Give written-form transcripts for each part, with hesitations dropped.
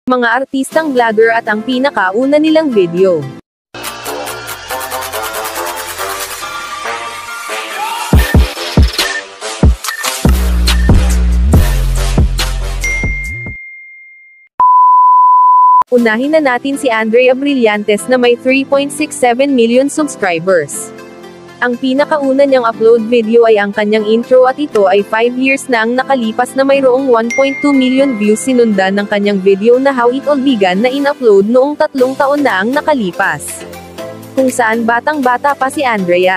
mga artistang vlogger at ang pinakauna nilang video. Unahin na natin si Andrea Brillantes na may 3.67 million subscribers. Ang pinakauna niyang upload video ay ang kanyang intro at ito ay 5 years na ang nakalipas na mayroong 1.2 million views sinundan ng kanyang video na How It All Began na in-upload noong 3 taon na ang nakalipas. Kung saan batang-bata pa si Andrea.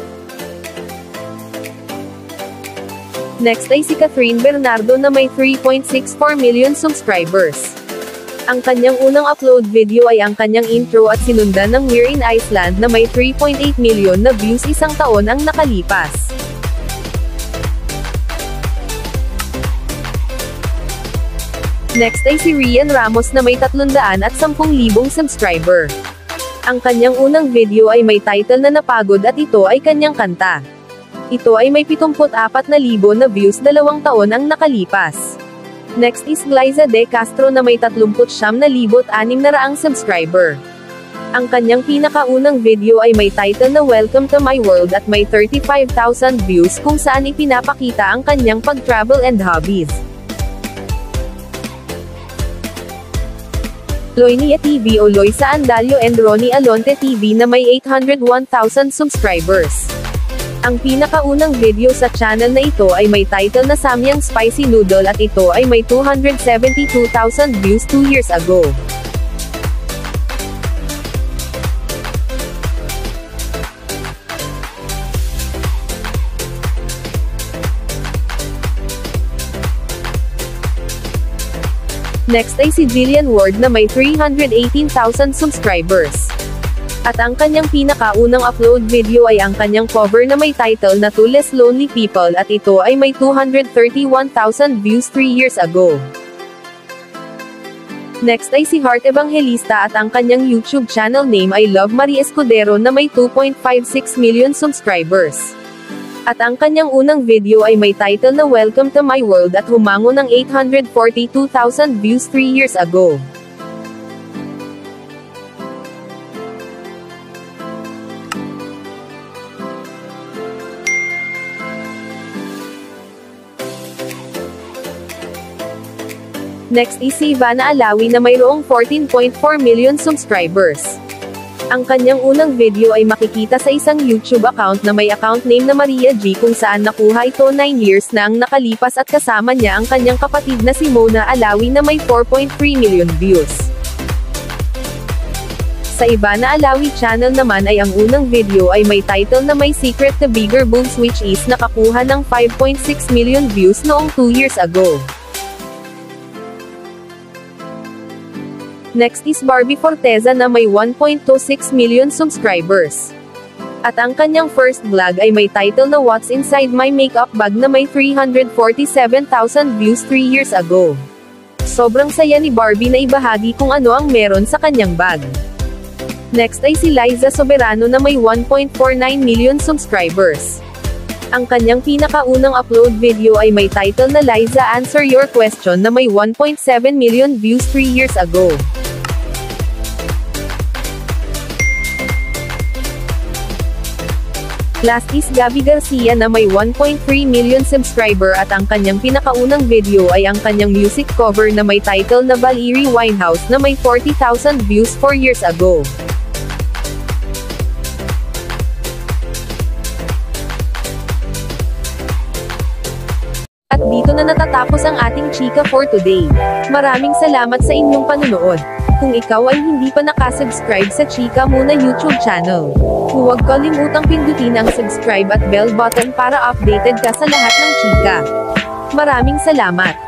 Next ay si Catherine Bernardo na may 3.64 million subscribers. Ang kanyang unang upload video ay ang kanyang intro at sinundan ng We're in Iceland na may 3.8 million na views isang taon ang nakalipas. Next ay si Rian Ramos na may 310,000 subscriber. Ang kanyang unang video ay may title na Napagod at ito ay kanyang kanta. Ito ay may 74,000 na views 2 taon ang nakalipas. Next is Glyza De Castro na may 39,600 subscriber. Ang kanyang pinakaunang video ay may title na Welcome to My World at may 35,000 views kung saan ipinapakita ang kanyang pag-travel and hobbies. Loynia TV o Loisa Andalio and Ronnie Alonte TV na may 801,000 subscribers. Ang pinakaunang video sa channel na ito ay may title na Samyang Spicy Noodle at ito ay may 272,000 views 2 years ago. Next ay si Jillian Ward na may 318,000 subscribers. At ang kanyang pinakaunang upload video ay ang kanyang cover na may title na Two Less Lonely People at ito ay may 231,000 views 3 years ago. Next ay si Heart Evangelista at ang kanyang YouTube channel name ay Love Marie Escudero na may 2.56 million subscribers. At ang kanyang unang video ay may title na Welcome to My World at humango ng 842,000 views 3 years ago. Next is si Ivana Alawi na mayroong 14.4 million subscribers. Ang kanyang unang video ay makikita sa isang YouTube account na may account name na Maria G kung saan nakuha ito 9 years na ang nakalipas at kasama niya ang kanyang kapatid na si Mona Alawi na may 4.3 million views. Sa Ivana Alawi channel naman ay ang unang video ay may title na My Secret to Bigger Boobs which is nakakuha ng 5.6 million views noong 2 years ago. Next is Barbie Forteza na may 1.26 million subscribers. At ang kanyang first vlog ay may title na What's Inside My Makeup Bag na may 347,000 views 3 years ago. Sobrang saya ni Barbie na ibahagi kung ano ang meron sa kanyang bag. Next ay si Liza Soberano na may 1.49 million subscribers. Ang kanyang pinakaunang upload video ay may title na Liza Answer Your Question na may 1.7 million views 3 years ago. Last is Gabby Garcia na may 1.3 million subscriber at ang kanyang pinakaunang video ay ang kanyang music cover na may title na Valerie Winehouse na may 40,000 views 4 years ago. At dito na natatapos ang ating chika for today. Maraming salamat sa inyong panunood. Kung ikaw ay hindi pa nakasubscribe sa ChikaMuna YouTube channel, huwag kalimutang pindutin ang subscribe at bell button para updated ka sa lahat ng chika. Maraming salamat!